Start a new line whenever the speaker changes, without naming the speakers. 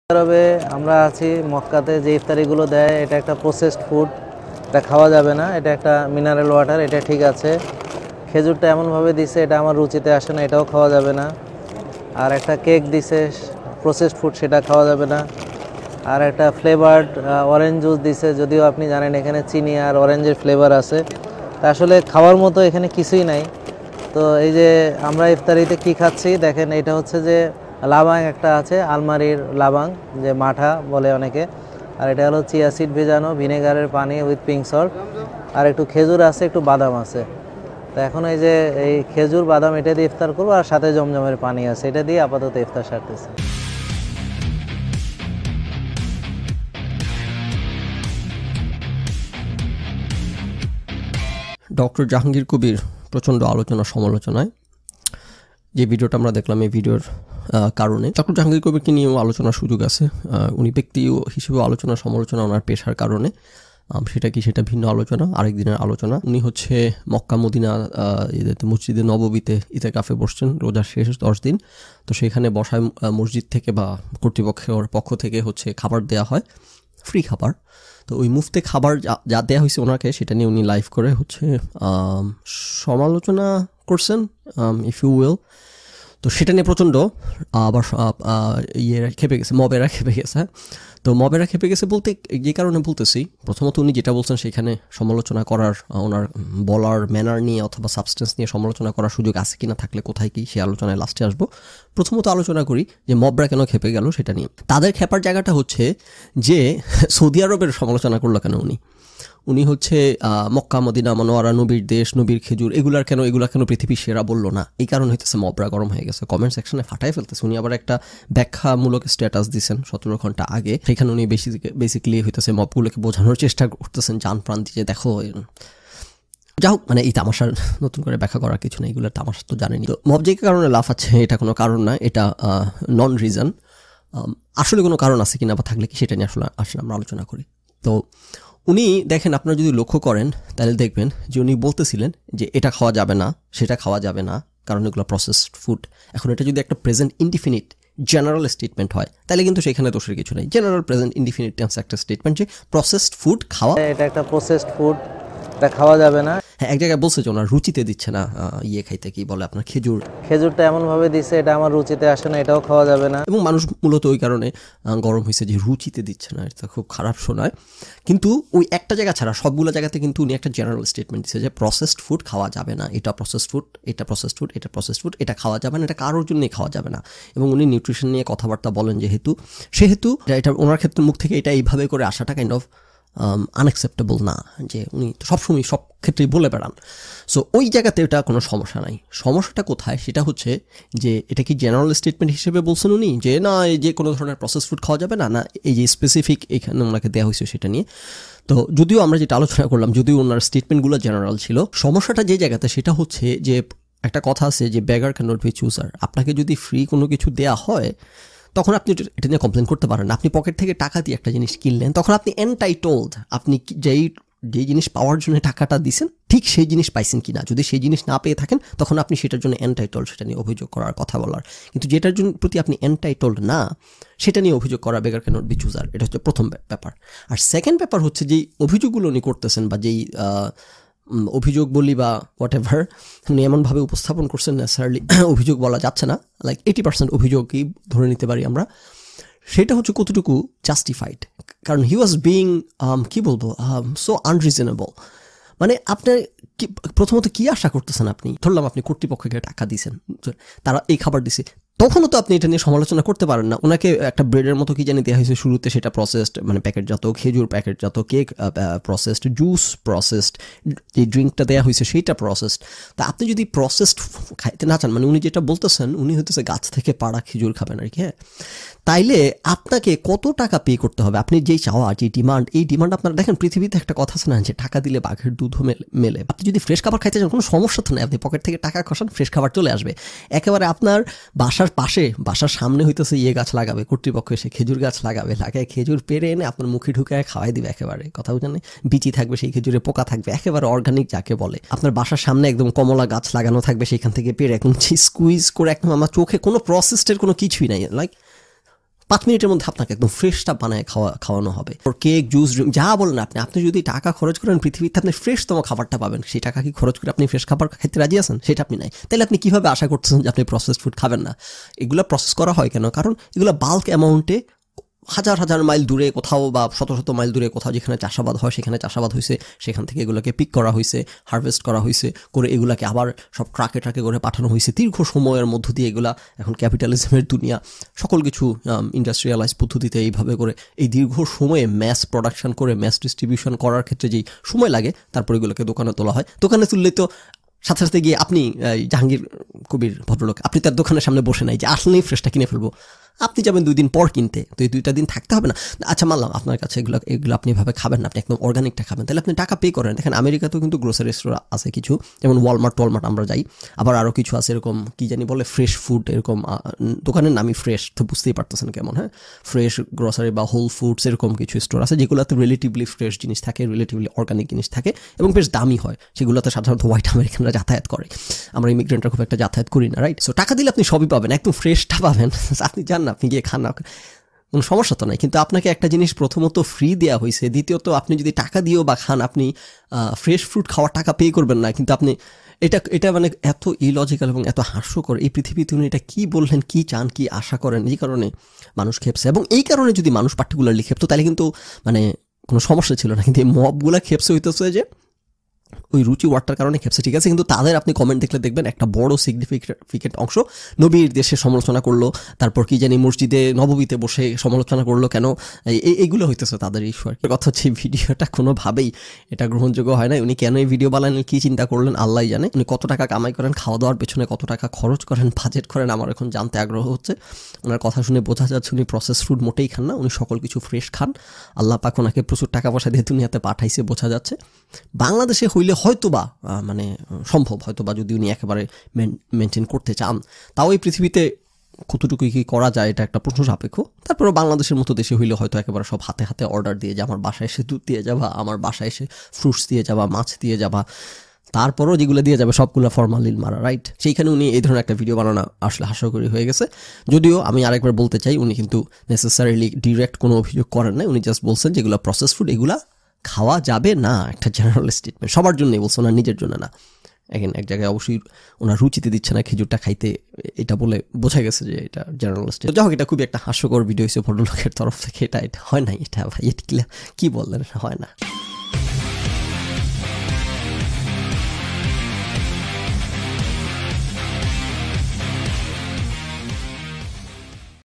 আরবে আমরা আছি মক্কাতে যে ইফতারিগুলো দেয় এটা একটা প্রসেসড ফুড, এটা খাওয়া যাবে না। এটা একটা মিনারেল ওয়াটার, এটা ঠিক আছে। খেজুরটা এমনভাবে দিছে এটা আমার রুচিতে আসে না, এটাও খাওয়া যাবে না। আর একটা কেক দিছে প্রসেসড ফুড, সেটা খাওয়া যাবে না। আর একটা ফ্লেভার্ড অরেঞ্জ জুস দিছে, যদিও আপনি জানেন এখানে চিনি আর অরেঞ্জের ফ্লেভার আছে, তা আসলে খাওয়ার মতো এখানে কিছুই নাই। তো এই যে আমরা ইফতারিতে কি খাচ্ছি দেখেন, এটা হচ্ছে যে লাবাং একটা আছে, আলমারির লাবাং, যে মাঠা বলে অনেকে। আর এটা হলো চিয়া সিড ভেজানো ভিনেগারের পানি উইথ পিঙ্ক সল্ট। আর একটু খেজুর আছে, একটু বাদাম আছে। তো এখন এই যে এই খেজুর বাদাম এটা দিয়ে ইফতার করবো, আর সাথে জমজমের পানি আছে, এটা দিয়ে আপাতত ইফতার সারতেছে।
ডক্টর জাহাঙ্গীর কবির প্রচণ্ড আলোচনা সমালোচনায় যে ভিডিওটা আমরা দেখলাম, এই ভিডিওর কারণে ডক্টর জাহাঙ্গীর কবিরকে নিয়েও আলোচনার সুযোগ আছে। উনি ব্যক্তি হিসেবেও আলোচনা সমালোচনা ওনার পেশার কারণে, সেটা ভিন্ন আলোচনা, আরেক দিনের আলোচনা। উনি হচ্ছে মক্কা মদিনা মসজিদে নববীতে ইতেকাফে বসছেন রোজার শেষ 10 দিন। তো সেখানে বসায় মসজিদ থেকে বা কর্তৃপক্ষের পক্ষ থেকে হচ্ছে খাবার দেওয়া হয়, ফ্রি খাবার। তো ওই মুফতে খাবার যা দেওয়া হয়েছে ওনাকে, সেটা নিয়ে উনি লাইভ করে হচ্ছে সমালোচনা করছেন, ইফ ইউ উইল। তো সেটা নিয়ে প্রচণ্ড আবার খেপে গেছে, মবেরা খেপে গেছে। তো মবেরা খেপে গেছে বলতে যে কারণে বলতেছি, প্রথমত উনি যেটা বলছেন সেখানে সমালোচনা করার, ওনার বলার ম্যানার নিয়ে অথবা সাবস্টেন্স নিয়ে সমালোচনা করার সুযোগ আছে কিনা, থাকলে কোথায় কি, সে আলোচনায় লাস্টে আসবো। প্রথমত আলোচনা করি যে মবরা কেন খেপে গেল সেটা নিয়ে। তাদের খেপার জায়গাটা হচ্ছে যে সৌদি আরবের সমালোচনা করলো কেন উনি হচ্ছে মক্কা মদিনা মনোয়ারা, নবীর দেশ, নবীর খেজুর, এগুলা কেন পৃথিবীর সেরা বললো না, এই কারণ হইতেছে মবরা গরম হয়ে গেছে, কমেন্ট সেকশনে ফাটাই ফেলতেছে। উনি আবার একটা ব্যাখ্যামূলক স্ট্যাটাস দিচ্ছেন 17 ঘন্টা আগে, সেখানে উনি বেসিক্যালি হইতেছে মবগুলোকে বোঝানোর চেষ্টা করতেছেন জান প্রাণ দিয়ে, দেখো যা হোক, মানে এই তামাশার নতুন করে ব্যাখ্যা করার কিছু নেই, এগুলোর তামাশা তো জানেনি। তো মব যে কারণে লাফাচ্ছে এটা কোনো কারণ না, এটা নন রিজন। আসলে কোনো কারণ আছে কিনা বা থাকলে কি, সেটা নিয়ে আসলে আমরা আলোচনা করি। তো উনি দেখেন, আপনারা যদি লক্ষ্য করেন তাহলে দেখবেন যে উনি বলতেছিলেন যে এটা খাওয়া যাবে না, সেটা খাওয়া যাবে না, কারণ এগুলো প্রসেসড ফুড। এখন এটা যদি একটা প্রেজেন্ট ইনডিফিনিট জেনারেল স্টেটমেন্ট হয় তাহলে কিন্তু সেখানে দোষের কিছু নেই। জেনারেল প্রেজেন্ট ইনডিফিনিট টেন্স একটা স্টেটমেন্ট যে প্রসেসড ফুড খাওয়া,
এটা একটা প্রসেসড ফুড, এটা খাওয়া যাবে না।
হ্যাঁ, এক জায়গায় বলছে যে ওনার রুচিতে দিচ্ছে না খাইতে, কি বলে আপনার
খেজুরটা এমনভাবে দিচ্ছে এটা আমার রুচিতে আসে না, এটাও খাওয়া যাবে না।
এবং মানুষ মূলত ওই কারণে গরম হয়েছে যে রুচিতে দিচ্ছে না, এটা খুব খারাপ শোনায়। কিন্তু ওই একটা জায়গা ছাড়া সবগুলো জায়গাতে কিন্তু উনি একটা জেনারেল স্টেটমেন্ট দিচ্ছে যে প্রসেসড ফুড খাওয়া যাবে না, এটা প্রসেসড ফুড, এটা প্রসেসড ফুড, এটা প্রসেসড ফুড, এটা খাওয়া যাবে না, এটা কারোর জন্যই খাওয়া যাবে না। এবং উনি নিউট্রিশন নিয়ে কথাবার্তা বলেন সেহেতু এটা ওনার ক্ষেত্রে মুখ থেকে এটা এইভাবে করে আসাটা কাইন্ড অফ আনএক্সেপ্টেবল না, যে উনি সবসময় সব ক্ষেত্রেই বলে বেড়ান। সো ওই জায়গাতে এটা কোনো সমস্যা নাই। সমস্যাটা কোথায় সেটা হচ্ছে যে এটা কি জেনারেল স্টেটমেন্ট হিসেবে বলছেন উনি যে না, এই যে কোনো ধরনের প্রসেস ফুড খাওয়া যাবে না, না এই যে স্পেসিফিক এখানে ওনাকে দেওয়া হয়েছে সেটা নিয়ে। তো যদিও আমরা যেটা আলোচনা করলাম, যদিও ওনার স্টেটমেন্টগুলো জেনারেল ছিল, সমস্যাটা যে জায়গাতে সেটা হচ্ছে যে একটা কথা আছে যে beggar can not be chooser. আপনাকে যদি ফ্রি কোনো কিছু দেওয়া হয় তখন আপনি এটা নিয়ে কমপ্লেন করতে পারেন না। আপনি পকেট থেকে টাকা দিয়ে একটা জিনিস কিনলেন, তখন আপনি এনটাইটলড, আপনি যেই জিনিস পাওয়ার জন্য টাকাটা দিচ্ছেন ঠিক সেই জিনিস পাইছেন কিনা। যদি সেই জিনিস না পেয়ে থাকেন তখন আপনি সেটার জন্য এনটাইটলড, সেটা নিয়ে অভিযোগ করার কথা বলার। কিন্তু যেটার জন্য প্রতি আপনি এনটাইটলড না সেটা নিয়ে অভিযোগ করা beggar can not be chooser, এটা হচ্ছে প্রথম ব্যাপার। আর সেকেন্ড ব্যাপার হচ্ছে যেই অভিযোগগুলো উনি করতেছেন বা যেই অভিযোগ বলি বা হোয়াট এভার উনি এমনভাবে উপস্থাপন করছেন, নেসারালি অভিযোগ বলা যাচ্ছে না, লাইক 80% অভিযোগই ধরে নিতে পারি আমরা। সেটা হচ্ছে কতটুকু জাস্টিফাইড, কারণ হি ওয়াজ বিইং কি বলবো, সো আনরিজনেবল। মানে আপনার প্রথমত কি আশা করতেছেন, আপনি ধরলাম আপনি কর্তৃপক্ষকে টাকা দিয়েছেন, তারা এই খাবার দিছে, তখনও তো আপনি এটা নিয়ে সমালোচনা করতে পারেন না। ওনাকে একটা ব্রেডের মতো কি জানি দেওয়া হয়েছে শুরুতে, সেটা প্রসেসড, মানে প্যাকেটজাত, খেজুর প্যাকেটজাত, কেক প্রসেসড, জুস প্রসেসড, যে ড্রিঙ্কটা দেওয়া হয়েছে সেইটা প্রসেসড। তা আপনি যদি প্রসেসড খাইতে না চান, মানে উনি যেটা বলতেছেন, উনি হইতেছে গাছ থেকে পাড়া খেজুর খাবেন আর কি, হ্যাঁ, তাইলে আপনাকে কত টাকা পে করতে হবে? আপনি যেই চাওয়া, যে ডিমান্ড, এই ডিমান্ড আপনারা দেখেন, পৃথিবীতে একটা কথা আছে না যে টাকা দিলে বাঘের দুধও মেলে। আপনি যদি ফ্রেশ খাবার খাইতে চান কোনো সমস্যা তো নেই, আপনি পকেট থেকে টাকা খসান, ফ্রেশ খাবার চলে আসবে। একেবারে আপনার বাসার পাশে, বাসার সামনে হইতেছে গাছ লাগাবে, কর্তৃপক্ষ এসে খেজুর গাছ লাগায় খেজুর পেরে এনে আপনার মুখে ঢুকায় খাওয়াই দিবে, একেবারে কথা বুঝেন, বিচি থাকবে, সেই খেজুরে পোকা থাকবে, একেবারে অর্গানিক যাকে বলে। আপনার বাসার সামনে একদম কমলা গাছ লাগানো থাকবে, সেখান থেকে পেরে একদম স্কুইজ করে একদম আমার চোখে কোনো প্রসেসডের কোনো কিছুই নাই, লাইক 5 মিনিটের মধ্যে আপনাকে একদম ফ্রেশটা বানায় খাওয়ানো হবে। কেক, জুস, ড্রিঙ্ক যা বলেন আপনি যদি টাকা খরচ করেন পৃথিবীতে আপনি ফ্রেশতম খাবারটা পাবেন, সেই টাকা কি খরচ করে আপনি ফ্রেশ খাবার খেতে রাজি আছেন? সেটা আপনি নাই। তাহলে আপনি কীভাবে আশা করতেছেন যে আপনি প্রসেসড ফুড খাবেন না? এগুলো প্রসেস করা হয় কেন? কারণ এগুলো বাল্ক অ্যামাউন্টে হাজার হাজার মাইল দূরে কোথাও বা শত শত মাইল দূরে কোথাও যেখানে চাষাবাদ হয় সেখানে চাষাবাদ হয়েছে, সেখান থেকে এগুলোকে পিক করা হয়েছে, হারভেস্ট করা হয়েছে, করে এগুলাকে আবার সব ট্রাকে করে পাঠানো হয়েছে দীর্ঘ সময়ের মধ্য দিয়ে। এগুলা এখন ক্যাপিটালিজমের দুনিয়া, সকল কিছু ইন্ডাস্ট্রিয়ালাইজ পদ্ধতিতে এইভাবে করে এই দীর্ঘ সময়ে ম্যাস প্রোডাকশন করে ম্যাস ডিস্ট্রিবিউশন করার ক্ষেত্রে যেই সময় লাগে, তারপর এগুলোকে দোকানে তোলা হয়। দোকানে তুললে তো সাথে সাথে গিয়ে আপনি জাহাঙ্গীর কবির ভদ্রলোক, আপনি তার দোকানের সামনে বসে নাই যে আসলেই ফ্রেশটা কিনে ফেলবো, আপনি যাবেন 2 দিন পর কিনতে, তো এই 2টা দিন থাকতে হবে না? আচ্ছা মানলাম আপনার কাছে এগুলো আপনি এভাবে খাবেন না, আপনি একদম অর্গানিকটা খাবেন, তাহলে আপনি টাকা পে করেন। দেখেন আমেরিকাতেও কিন্তু গ্রোসারি স্টোর আছে কিছু, যেমন ওয়ালমার্ট আমরা যাই, আবার আরও কিছু আছে এরকম কি জানি বলে ফ্রেশ ফুড, এরকম দোকানের নামই ফ্রেশ, তো বুঝতেই পারতেছেন কেমন। হ্যাঁ, ফ্রেশ গ্রোসারি বা হোল ফুডস এরকম কিছু স্টোর আছে যেগুলোতে রিলেটিভলি ফ্রেশ জিনিস থাকে, রিলেটিভলি অর্গানিক জিনিস থাকে এবং বেশ দামি হয়। সেগুলোতে সাধারণত হোয়াইট আমেরিকানরা যাতায়াত করে, আমরা ইমিগ্রেন্টরা খুব একটা যাতায়াত করি না, রাইট? সো টাকা দিলে আপনি সবই পাবেন, একদম ফ্রেশটা পাবেন। আপনি জান না, আপনি গিয়ে খান না, কোনো সমস্যা তো নাই। কিন্তু আপনাকে একটা জিনিস প্রথমত ফ্রি দেওয়া হয়েছে, দ্বিতীয়ত আপনি যদি টাকা দিয়েও বা খান, আপনি ফ্রেশ ফ্রুট খাওয়ার টাকা পে করবেন না। কিন্তু আপনি এটা মানে এত ইলজিক্যাল এবং এত হাস্যকর। এই পৃথিবীতে উনি এটা কী বললেন, কী চান, কী আশা করেন, এই কারণে মানুষ খেপছে। এবং এই কারণে যদি মানুষ পার্টিকুলারলি খেপতো তাহলে কিন্তু মানে কোনো সমস্যা ছিল না। কিন্তু এই মবগুলা খেপছে হইতেছে যে ওই রুচি ওয়ার্ডটার কারণে খেপছে, ঠিক আছে। কিন্তু তাদের আপনি কমেন্ট দেখলে দেখবেন একটা বড় সিগনিফিকেন্ট অংশ নবীর দেশে সমালোচনা করলো, তারপর কি জানি মসজিদে নববীতে বসে সমালোচনা করলো, কেন এইগুলো হইতেছে তাদের ইস্যু। আর কথা হচ্ছে ভিডিওটা কোনোভাবেই এটা গ্রহণযোগ্য হয় না। উনি কেন এই ভিডিও বানালেন, কী চিন্তা করলেন আল্লাহ জানে। উনি কত টাকা কামাই করেন, খাওয়া দাওয়ার পেছনে কত টাকা খরচ করেন, বাজেট করেন, আমার এখন জানতে আগ্রহ হচ্ছে। ওনার কথা শুনে বোঝা যাচ্ছে উনি প্রসেস ফুড মোটেই খান না, উনি সকল কিছু ফ্রেশ খান। আল্লাহ পাক ওনাকে প্রচুর টাকা পয়সা দিয়ে দুনিয়াতে পাঠাইছে, বোঝা যাচ্ছে। বাংলাদেশে হইলে হয়তোবা মানে সম্ভব, হয়তোবা যদি উনি একেবারে মেনটেন করতে চান, তাও এই পৃথিবীতে কতটুকু কী করা যায় এটা একটা প্রশ্ন সাপেক্ষ। তারপরে বাংলাদেশের মতো দেশে হইলে হয়তো একেবারে সব হাতে হাতে অর্ডার দিয়ে যে আমার বাসায় এসে দুধ দিয়ে যাবা, আমার বাসায় এসে ফ্রুটস দিয়ে যাবা, মাছ দিয়ে যাবা, তারপরও যেগুলো দিয়ে যাবে সবগুলো ফরমালিন মারা, রাইট? সেইখানে উনি এই ধরনের একটা ভিডিও বানানো আসলে হাস্যকরী হয়ে গেছে। যদিও আমি আরেকবার বলতে চাই, উনি কিন্তু নেসেসারিলি ডিরেক্ট কোনো অভিযোগ করেন না, উনি জাস্ট বলছেন যেগুলো প্রসেস ফুড এগুলা খাওয়া যাবে না, একটা জেনারেল স্টেটমেন্ট, সবার জন্যই বলছে, ওনার নিজের জন্য না। এখন এক জায়গায় অবশ্যই ওনার রুচিতে দিচ্ছে না খেজুরটা খাইতে, এটা বলে বোঝা গেছে যে এটা জেনারেল স্টেটমেন্ট। যাই হোক, এটা খুবই একটা হাস্যকর ভিডিও হয়েছে ভদ্রলোকের তরফ থেকে। এটা হয় নাই, এটা ভাই এটা কি বললেন, হয় না।